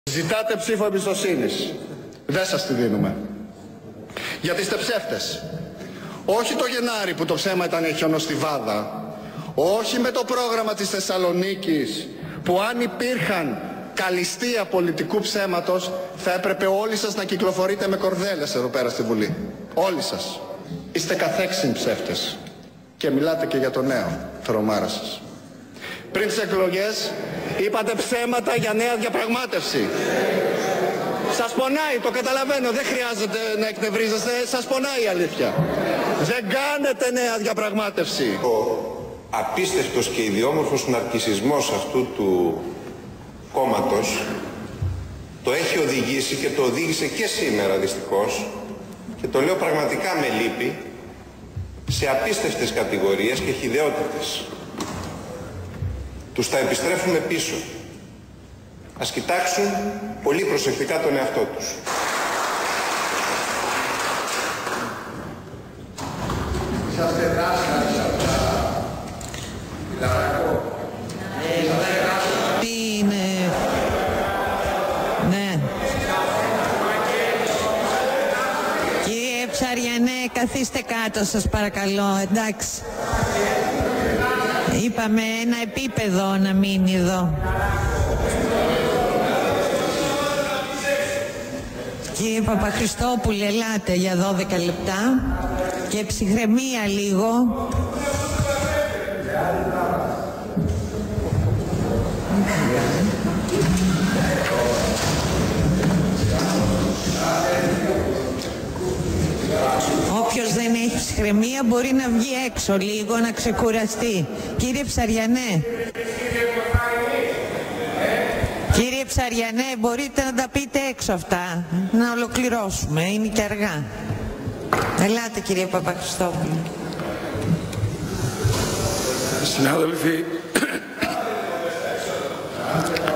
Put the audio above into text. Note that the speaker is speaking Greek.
Ζητάτε ψήφο εμπιστοσύνης. Δεν σας τη δίνουμε. Γιατί είστε ψεύτες. Όχι το Γενάρη που το ψέμα ήταν χιονοστιβάδα. Όχι με το πρόγραμμα της Θεσσαλονίκης που αν υπήρχαν καλυστία πολιτικού ψέματος θα έπρεπε όλοι σας να κυκλοφορείτε με κορδέλες εδώ πέρα στη Βουλή. Όλοι σας. Είστε καθέξιν ψεύτες. Και μιλάτε και για το νέο τρομάρα σας. Πριν τις εκλογές είπατε ψέματα για νέα διαπραγμάτευση. Σας πονάει, το καταλαβαίνω, δεν χρειάζεται να εκνευρίζεστε, σας πονάει η αλήθεια. Δεν κάνετε νέα διαπραγμάτευση. Ο απίστευτος και ιδιόμορφος ναρκισσισμός αυτού του κόμματος το έχει οδηγήσει και το οδήγησε και σήμερα δυστυχώς, και το λέω πραγματικά με λύπη, σε απίστευτες κατηγορίες και χυδαιότητες. Τους τα επιστρέφουμε πίσω. Ας κοιτάξουν πολύ προσεκτικά τον εαυτό τους. Είσαστε δάσκαλοι σε αυτά. Τι είναι. Ναι. Κύριε Ψαριανέ, καθίστε κάτω σας παρακαλώ, εντάξει. Είπαμε ένα επίπεδο να μείνει εδώ. Κύριε Παπαχριστόπουλε, ελάτε για 12 λεπτά και ψυχραιμία λίγο. Όποιος δεν έχει ψυχραιμία μπορεί να βγει έξω λίγο, να ξεκουραστεί. Κύριε Ψαριανέ. Κύριε Ψαριανέ, μπορείτε να τα πείτε έξω αυτά, να ολοκληρώσουμε, είναι και αργά. Ελάτε κύριε Παπαχριστόπουλο. Συνάδελφοι,